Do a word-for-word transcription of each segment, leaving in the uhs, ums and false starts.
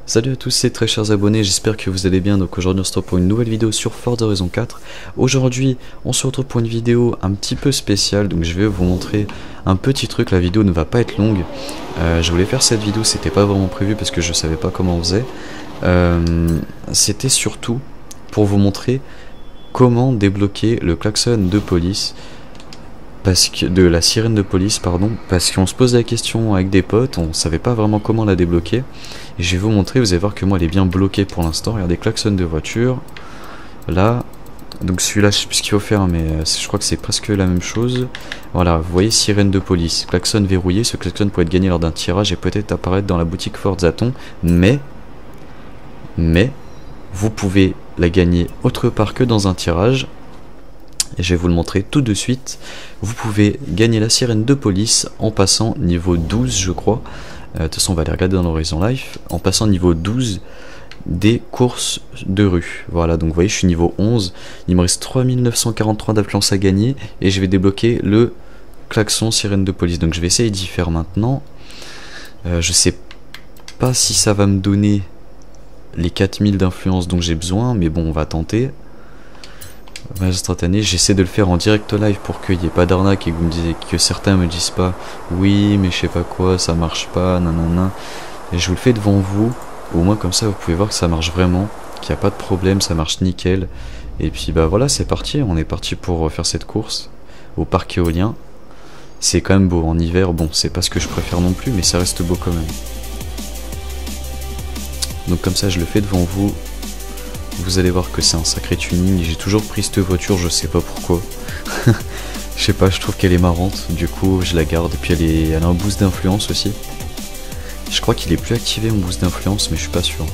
Salut à tous, c'est très chers abonnés, j'espère que vous allez bien. Donc aujourd'hui on se retrouve pour une nouvelle vidéo sur Forza Horizon quatre. Aujourd'hui on se retrouve pour une vidéo un petit peu spéciale, donc je vais vous montrer un petit truc. La vidéo ne va pas être longue, euh, je voulais faire cette vidéo, c'était pas vraiment prévu parce que je savais pas comment on faisait. euh, C'était surtout pour vous montrer comment débloquer le klaxon de police. Parce que de la sirène de police, pardon, parce qu'on se pose la question avec des potes, on savait pas vraiment comment la débloquer. Et je vais vous montrer, vous allez voir que moi elle est bien bloquée pour l'instant. Regardez, klaxon de voiture. Là, donc celui-là, je sais plus ce qu'il faut faire, mais je crois que c'est presque la même chose. Voilà, vous voyez, sirène de police, klaxon verrouillé. Ce klaxon peut être gagné lors d'un tirage et peut-être apparaître dans la boutique Forzaton, mais, mais, vous pouvez la gagner autre part que dans un tirage. Et je vais vous le montrer tout de suite. Vous pouvez gagner la sirène de police en passant niveau douze, je crois. Euh, de toute façon, on va les regarder dans l'Horizon Life. En passant niveau douze des courses de rue. Voilà, donc vous voyez, je suis niveau onze. Il me reste trois mille neuf cent quarante-trois d'influence à gagner. Et je vais débloquer le klaxon sirène de police. Donc je vais essayer d'y faire maintenant. Euh, je sais pas si ça va me donner les quatre mille d'influence dont j'ai besoin. Mais bon, on va tenter. Instantané, j'essaie de le faire en direct live pour qu'il n'y ait pas d'arnaque et que vous me disiez, que certains me disent pas oui mais je sais pas quoi, ça marche pas, nanana. Et je vous le fais devant vous, au moins comme ça vous pouvez voir que ça marche vraiment, qu'il n'y a pas de problème, ça marche nickel. Et puis bah voilà, c'est parti, on est parti pour faire cette course au parc éolien. C'est quand même beau en hiver, bon c'est pas ce que je préfère non plus, mais ça reste beau quand même. Donc comme ça je le fais devant vous. Vous allez voir que c'est un sacré tuning. J'ai toujours pris cette voiture, je sais pas pourquoi. Je sais pas, je trouve qu'elle est marrante. Du coup, je la garde. Et puis elle, est... elle a un boost d'influence aussi. Je crois qu'il est plus activé mon boost d'influence, mais je suis pas sûr.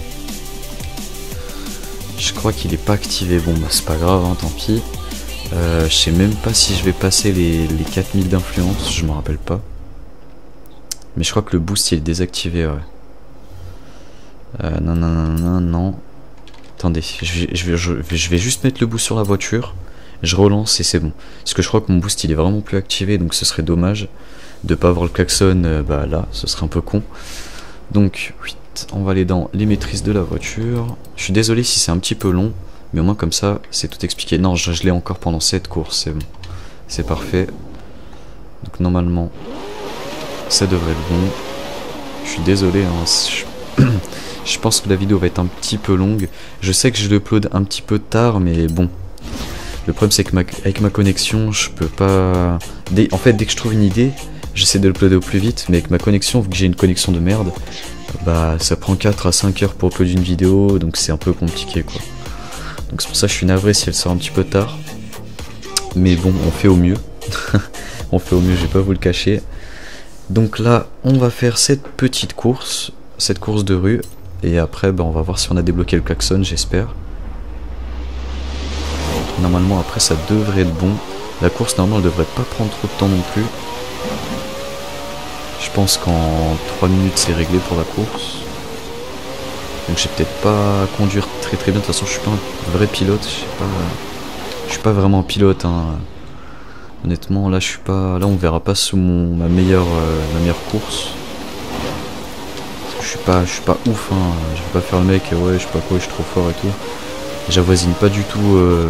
Je crois qu'il est pas activé. Bon, bah c'est pas grave, hein, tant pis. Euh, je sais même pas si je vais passer les, les quatre mille d'influence. Je me rappelle pas. Mais je crois que le boost il est désactivé, ouais. Euh, non, non, non, non, non. Attendez, je vais, je, vais, je, vais, je vais juste mettre le boost sur la voiture, je relance et c'est bon. Parce que je crois que mon boost il est vraiment plus activé, donc ce serait dommage de pas avoir le klaxon, euh, bah là, ce serait un peu con. Donc, oui, on va aller dans les maîtrises de la voiture. Je suis désolé si c'est un petit peu long, mais au moins comme ça, c'est tout expliqué. Non, je, je l'ai encore pendant cette course, c'est bon. C'est parfait. Donc normalement, ça devrait être bon. Je suis désolé, hein, je... Je pense que la vidéo va être un petit peu longue. Je sais que je l'upload un petit peu tard, mais bon. Le problème c'est que ma, avec ma connexion, je peux pas... Dès, en fait, dès que je trouve une idée, j'essaie de l'uploader au plus vite. Mais avec ma connexion, vu que j'ai une connexion de merde, bah ça prend quatre à cinq heures pour uploader une vidéo. Donc c'est un peu compliqué, quoi. Donc c'est pour ça que je suis navré si elle sort un petit peu tard. Mais bon, on fait au mieux. On fait au mieux, je vais pas vous le cacher. Donc là, on va faire cette petite course. Cette course de rue. Et après, bah, on va voir si on a débloqué le klaxon, j'espère. Normalement, après, ça devrait être bon. La course, normalement, elle devrait pas prendre trop de temps non plus. Je pense qu'en trois minutes, c'est réglé pour la course. Donc, je sais peut-être pas conduire très très bien. De toute façon, je suis pas un vrai pilote. Je sais pas. Je suis pas vraiment un pilote. Hein. Honnêtement, là, je suis pas. Là, on verra pas sous mon ma meilleure euh, ma meilleure course. Je suis pas, je suis pas ouf, hein. Je vais pas faire le mec, ouais, je sais pas quoi, je suis trop fort et tout. J'avoisine pas du tout euh,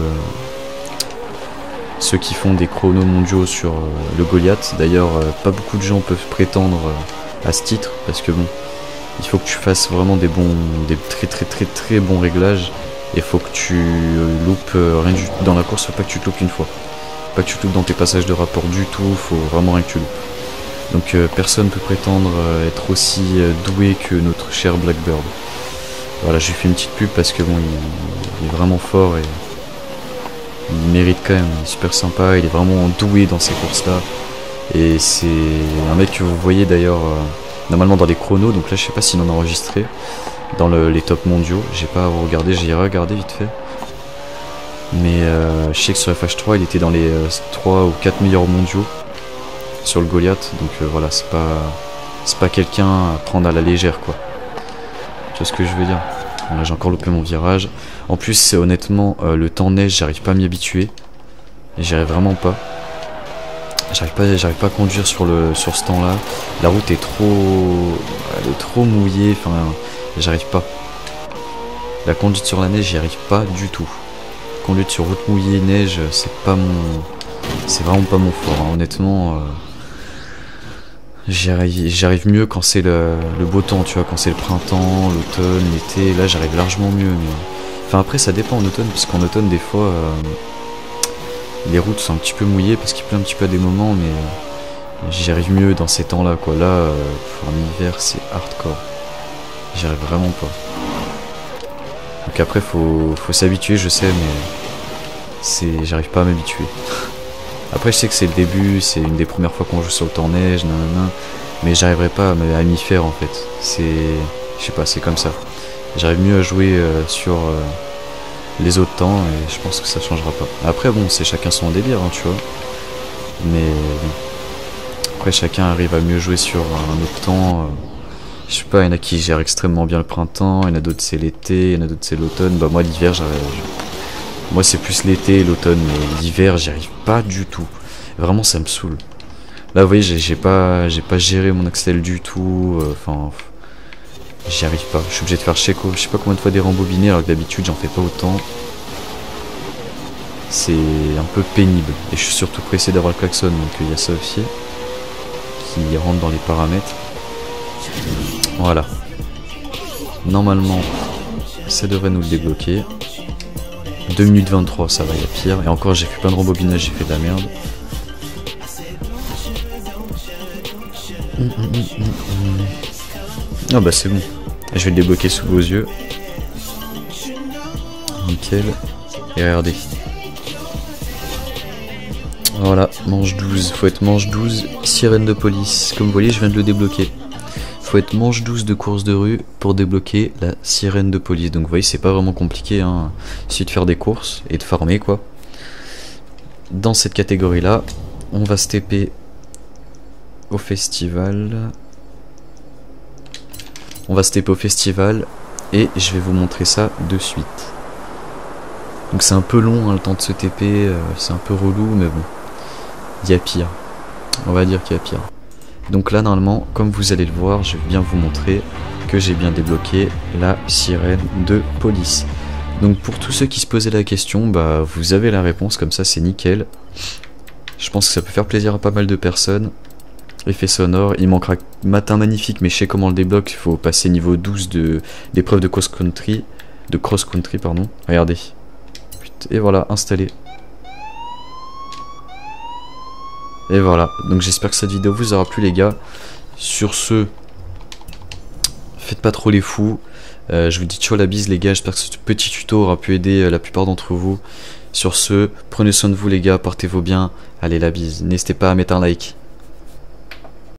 ceux qui font des chronos mondiaux sur euh, le Goliath. D'ailleurs, euh, pas beaucoup de gens peuvent prétendre euh, à ce titre, parce que bon, il faut que tu fasses vraiment des bons, des très très très très bons réglages. Et faut que tu euh, loupes euh, rien du tout dans la course, faut pas que tu te loupes une fois. Pas que tu te loupes dans tes passages de rapport du tout, faut vraiment rien que tu loupes. Donc euh, personne ne peut prétendre euh, être aussi euh, doué que notre cher Blackbird. Voilà, j'ai fait une petite pub parce que bon, il, il est vraiment fort et il mérite quand même, il est super sympa, il est vraiment doué dans ces courses-là. Et c'est un mec que vous voyez d'ailleurs euh, normalement dans les chronos, donc là je sais pas s'il en a enregistré dans le, les top mondiaux, j'ai pas regardé, j'ai regardé vite fait. Mais euh, je sais que sur F H trois il était dans les euh, trois ou quatre meilleurs mondiaux. Sur le Goliath, donc euh, voilà, c'est pas c'est pas quelqu'un à prendre à la légère, quoi. Tu vois ce que je veux dire? Bon, là j'ai encore loupé mon virage. En plus, c'est honnêtement euh, le temps neige, j'arrive pas à m'y habituer. J'y arrive vraiment pas. J'arrive pas, j'arrive pas à conduire sur le sur ce temps-là. La route est trop, elle est trop mouillée. Enfin, j'arrive pas. La conduite sur la neige, j'y arrive pas du tout. Conduite sur route mouillée, neige, c'est pas mon... C'est vraiment pas mon fort, hein. Honnêtement. Euh... J'y arrive, j'y arrive mieux quand c'est le, le beau temps, tu vois, quand c'est le printemps, l'automne, l'été. Là, j'arrive largement mieux. Mais... Enfin, après, ça dépend en automne, puisqu'en automne, des fois, euh... les routes sont un petit peu mouillées parce qu'il pleut un petit peu à des moments, mais euh... j'y arrive mieux dans ces temps-là, quoi. Là, euh... en hiver, c'est hardcore. J'y arrive vraiment pas. Donc après, faut, faut s'habituer, je sais, mais c'est, j'arrive pas à m'habituer. Après, je sais que c'est le début, c'est une des premières fois qu'on joue sur le temps neige, nanana, mais j'arriverai pas à m'y faire en fait. C'est, je sais pas, c'est comme ça. J'arrive mieux à jouer euh, sur euh, les autres temps et je pense que ça changera pas. Après, bon, c'est chacun son délire, hein, tu vois. Mais bon. Après, chacun arrive à mieux jouer sur un autre temps. Euh, Je sais pas, il y en a qui gèrent extrêmement bien le printemps, il y en a d'autres c'est l'été, il y en a d'autres c'est l'automne. Bah moi l'hiver, moi c'est plus l'été et l'automne, mais l'hiver j'y arrive pas du tout. Vraiment ça me saoule. Là vous voyez, j'ai pas, j'ai pas géré mon Axel du tout, enfin euh, j'y arrive pas. Je suis obligé de faire Checo, je sais pas combien de fois des rembobinés alors que d'habitude j'en fais pas autant. C'est un peu pénible et je suis surtout pressé d'avoir le klaxon, donc il y a ça aussi qui rentre dans les paramètres. Voilà. Normalement, ça devrait nous le débloquer. deux minutes vingt-trois, ça va, il y a pire. Et encore, j'ai fait plein de rembobinage, j'ai fait de la merde. Hum, hum, hum, hum. Ah bah c'est bon. Je vais le débloquer sous vos yeux. Nickel. Et regardez. Voilà, manche douze. Faut être manche douze, sirène de police. Comme vous voyez, je viens de le débloquer. Faut être manche douze de course de rue pour débloquer la sirène de police. Donc vous voyez, c'est pas vraiment compliqué, hein. Il suffit de faire des courses et de farmer, quoi. Dans cette catégorie là, on va se T P au festival. On va se T P au festival et je vais vous montrer ça de suite. Donc c'est un peu long, hein, le temps de se T P, euh, c'est un peu relou, mais bon, il y a pire. On va dire qu'il y a pire. Donc là normalement, comme vous allez le voir, je vais bien vous montrer que j'ai bien débloqué la sirène de police. Donc pour tous ceux qui se posaient la question, bah vous avez la réponse, comme ça c'est nickel. Je pense que ça peut faire plaisir à pas mal de personnes. Effet sonore, il manquera matin magnifique, mais je sais comment le débloque, il faut passer niveau douze de d'épreuve de cross country, de cross country pardon. Regardez. Et voilà, installé. Et voilà, donc j'espère que cette vidéo vous aura plu les gars. Sur ce, faites pas trop les fous. Euh, je vous dis ciao la bise les gars, j'espère que ce petit tuto aura pu aider euh, la plupart d'entre vous. Sur ce, prenez soin de vous les gars, portez-vous bien. Allez la bise, n'hésitez pas à mettre un like.